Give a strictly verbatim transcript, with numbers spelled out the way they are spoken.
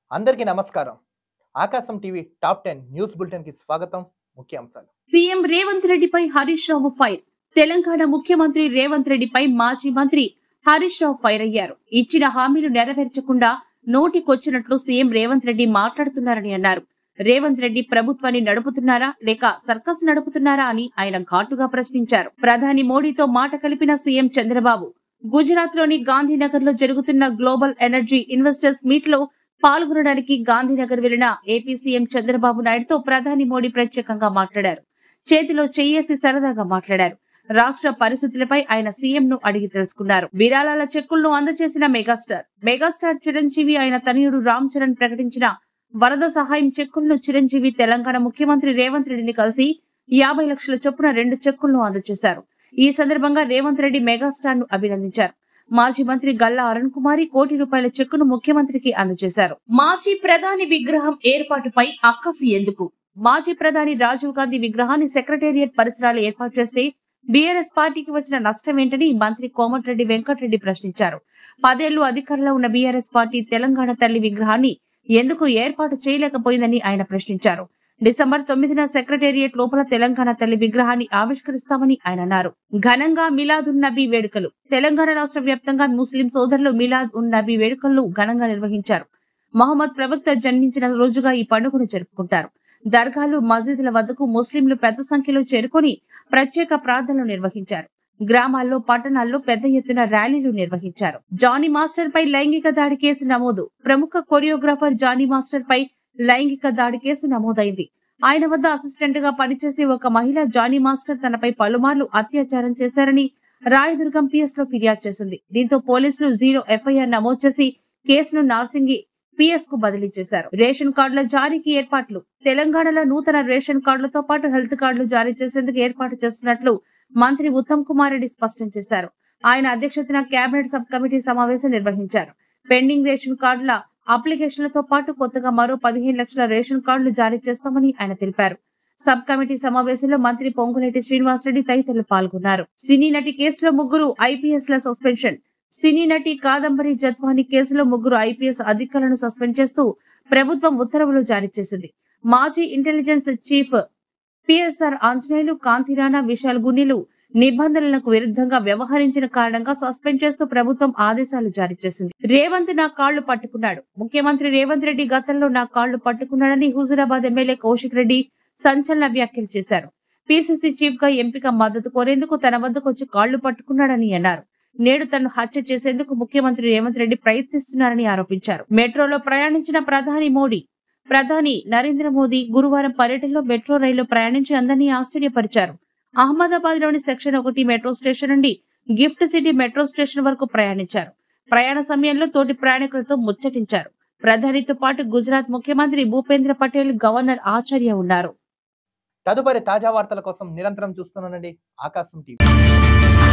అందరికీ నమస్కారం. ఆకాశం TV top ten news bulletin కి స్వాగతం. ముఖ్యాంశాలు. సీఎం రేవంత్ రెడ్డిపై హరీష్ రావు ఫైర్. తెలంగాణ ముఖ్యమంత్రి రేవంత్ రెడ్డిపై మాజీ మంత్రి హరీష్ రావు ఫైర్ అయ్యారు. ఇచ్చిన హామీలు నెరవేర్చకుండా నోటికొచ్చినట్లు సీఎం రేవంత్ రెడ్డి మాట్లాడుతున్నారని అన్నారు. రేవంత్ రెడ్డి ప్రభుత్వాన్ని నడుపుతున్నారా లేక సర్కస్ నడుపుతున్నారా అని ఆయన ఘాటుగా ప్రశ్నించారు. ప్రధాని మోడీతో మాట కలిపిన సీఎం చంద్రబాబు గుజరాత్ లోని గాంధీనగర్ లో జరుగుతున్న గ్లోబల్ ఎనర్జీ ఇన్వెస్టర్స్ మీట్ లో పాల్గొనడానికి గాంధీనగర్ వెళ్లిన ఏపీ సీఎం చంద్రబాబు నాయుడుతో ప్రధాని మోడీ ప్రత్యేకంగా మాట్లాడారు. చేతిలో చెయ్యేసి సరదాగా మాట్లాడారు. రాష్ట్ర పరిస్థితులపై ఆయన సీఎం ను అడిగి తెలుసుకున్నారు. విరాళాల చెక్కులను అందజేసిన మెగాస్టార్ మెగాస్టార్ చిరంజీవి ఆయన తనయుడు రామ్ చరణ్ ప్రకటించిన వరద సహాయం చెక్కులను చిరంజీవి తెలంగాణ ముఖ్యమంత్రి రేవంత్ రెడ్డిని కలిసి యాభై లక్షల చొప్పున రెండు చెక్కులను అందజేశారు. ఈ సందర్భంగా రేవంత్ రెడ్డి మెగాస్టార్ ను అభినందించారు. మాజీ మంత్రి గల్లా అరుణ్ కుమారి కోటి రూపాయల చెక్కును ముఖ్యమంత్రికి అందజేశారు. మాజీ ప్రధాని విగ్రహం ఏర్పాటుపై అక్కసు ఎందుకు? మాజీ ప్రధాని రాజీవ్ గాంధీ విగ్రహాన్ని సెక్రటేరియట్ పరిసరాలు ఏర్పాటు చేస్తే బీఆర్ఎస్ పార్టీకి వచ్చిన నష్టం ఏంటని మంత్రి కోమటిరెడ్డి వెంకటరెడ్డి ప్రశ్నించారు. పదేళ్లు అధికారంలో ఉన్న బీఆర్ఎస్ పార్టీ తెలంగాణ తల్లి విగ్రహాన్ని ఎందుకు ఏర్పాటు చేయలేకపోయిందని ఆయన ప్రశ్నించారు. డిసెంబర్ తొమ్మిదిన సెక్రటేరియట్ లోపల తెలంగాణ తల్లి విగ్రహాన్ని ఆవిష్కరిస్తామని ఆయన అన్నారు. ఘనంగా మిలాద్ ఉన్ నబీ వేడుకలు. తెలంగాణ రాష్ట్ర వ్యాప్తంగా ముస్లిం సోదరులు మిలాద్ ఉన్ నబీ వేడుకలను ఘనంగా నిర్వహించారు. మహమ్మద్ ప్రవక్త జన్మించిన రోజుగా ఈ పండుగను జరుపుకుంటారు. దర్గాలు, మసీదుల వద్దకు ముస్లింలు పెద్ద సంఖ్యలో చేరుకొని ప్రత్యేక ప్రార్థనలు నిర్వహించారు. గ్రామాల్లో, పట్టణాల్లో పెద్ద ఎత్తున ర్యాలీలు నిర్వహించారు. జానీ మాస్టర్ పై లైంగిక దాడి కేసు నమోదు. ప్రముఖ కొరియోగ్రాఫర్ జానీ మాస్టర్ పై లైంగిక దాడి కేసు నమోదైంది. ఆయన వద్ద అసిస్టెంట్ గా పనిచేసే ఒక మహిళ జానీ మాస్టర్ తనపై పలుమార్లు అత్యాచారం చేశారని రాయదుర్గం పిఎస్ లో ఫిర్యాదు చేసింది. దీంతో పోలీసులు జీరో ఎఫ్ఐఆర్ నమోదు చేసి కేసును నార్సింగి పిఎస్ కు బదిలీ చేశారు. రేషన్ కార్డుల జారీకి ఏర్పాట్లు. తెలంగాణలో నూతన రేషన్ కార్డులతో పాటు హెల్త్ కార్డులు జారీ చేసేందుకు ఏర్పాటు చేస్తున్నట్లు మంత్రి ఉత్తమ్ కుమార్ రెడ్డి స్పష్టం చేశారు. ఆయన అధ్యక్షతన కేబినెట్ సబ్ కమిటీ సమావేశం నిర్వహించారు. పెండింగ్ రేషన్ కార్డుల అప్లికేషన్లతో పాటు కొత్తగా మరో పదిహేను లక్షల రేషన్ కార్డులు జారీ చేస్తామని ఆయన తెలిపారు. సబ్ కమిటీ సమావేశంలో మంత్రి పొంగులేటి శ్రీనివాసరెడ్డి తదితరులు పాల్గొన్నారు. సినీ నటి కేసులో ముగ్గురు ఐపీఎస్ ల సస్పెన్షన్. సినీ నటి కాదంబరి జత్వాని కేసులో ముగ్గురు ఐపీఎస్ అధికారులను సస్పెండ్ చేస్తూ ప్రభుత్వం ఉత్తర్వులు జారీ చేసింది. మాజీ intelligence chief PSR Anjaneyulu, Kantirana, Vishal గున్నిలు నిబంధనలకు విరుద్ధంగా వ్యవహరించిన కారణంగా సస్పెండ్ చేస్తూ ప్రభుత్వం ఆదేశాలు జారీ చేసింది. రేవంత్ నా కాళ్లు పట్టుకున్నాడు. ముఖ్యమంత్రి రేవంత్ రెడ్డి గతంలో నా కాళ్లు పట్టుకున్నాడని హుజూరాబాద్ ఎమ్మెల్యే కౌశిక్ రెడ్డి సంచలన వ్యాఖ్యలు చేశారు. పీసీసీ చీఫ్ గా ఎంపిక మద్దతు కోరేందుకు తన వద్దకు వచ్చి కాళ్లు పట్టుకున్నాడని అన్నారు. నేడు తను హత్య చేసేందుకు ముఖ్యమంత్రి రేవంత్ రెడ్డి ప్రయత్నిస్తున్నారని ఆరోపించారు. మెట్రోలో ప్రయాణించిన ప్రధాని మోడీ ప్రధాని నరేంద్ర మోదీ గురువారం పర్యటనలో మెట్రో రైల్లో ప్రయాణించి అందరినీ ఆశ్చర్యపరిచారు. అహ్మదాబాద్ లోని సెక్షన్ ఒకటి మెట్రో స్టేషన్ నుండి గిఫ్ట్ సిటీ మెట్రో స్టేషన్ వరకు ప్రయాణించారు. ప్రయాణ సమయంలో తోటి ప్రయాణికులతో ముచ్చటించారు. ప్రధానితో పాటు గుజరాత్ ముఖ్యమంత్రి భూపేంద్ర పటేల్, గవర్నర్ ఆచార్య ఉన్నారు. తదుపరి తాజా వార్తల కోసం నిరంతరం చూస్తున్నానండి ఆకాశం టీవీ.